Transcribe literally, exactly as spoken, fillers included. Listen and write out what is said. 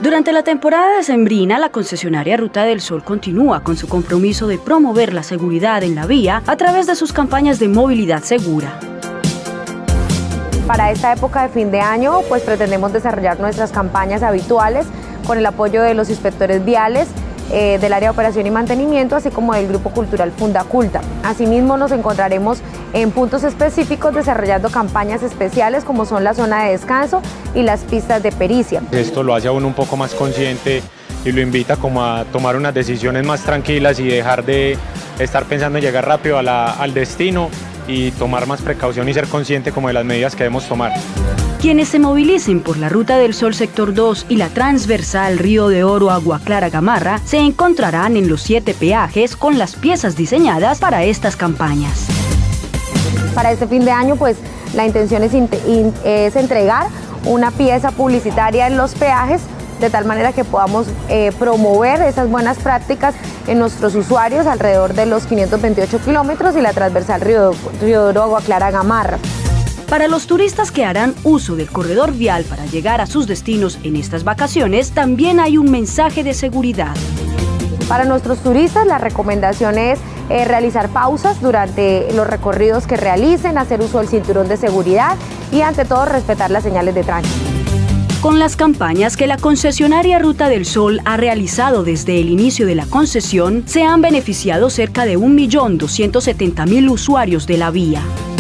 Durante la temporada decembrina, la concesionaria Ruta del Sol continúa con su compromiso de promover la seguridad en la vía a través de sus campañas de movilidad segura. Para esta época de fin de año, pues pretendemos desarrollar nuestras campañas habituales con el apoyo de los inspectores viales, eh, del área de operación y mantenimiento, así como del Grupo Cultural Fundaculta. Asimismo, nos encontraremos en puntos específicos desarrollando campañas especiales como son la zona de descanso y las pistas de pericia. Esto lo hace a uno un poco más consciente y lo invita como a tomar unas decisiones más tranquilas y dejar de estar pensando en llegar rápido a la, al destino y tomar más precaución y ser consciente como de las medidas que debemos tomar. Quienes se movilicen por la Ruta del Sol Sector dos y la transversal Río de Oro Agua Clara Gamarra se encontrarán en los siete peajes con las piezas diseñadas para estas campañas. Para este fin de año, pues la intención es, es entregar una pieza publicitaria en los peajes, de tal manera que podamos eh, promover esas buenas prácticas en nuestros usuarios alrededor de los quinientos veintiocho kilómetros y la transversal Río, Río de Oro Agua Clara Gamarra. Para los turistas que harán uso del corredor vial para llegar a sus destinos en estas vacaciones, también hay un mensaje de seguridad. Para nuestros turistas, la recomendación es eh, realizar pausas durante los recorridos que realicen, hacer uso del cinturón de seguridad y, ante todo, respetar las señales de tránsito. Con las campañas que la concesionaria Ruta del Sol ha realizado desde el inicio de la concesión, se han beneficiado cerca de un millón doscientos setenta mil usuarios de la vía.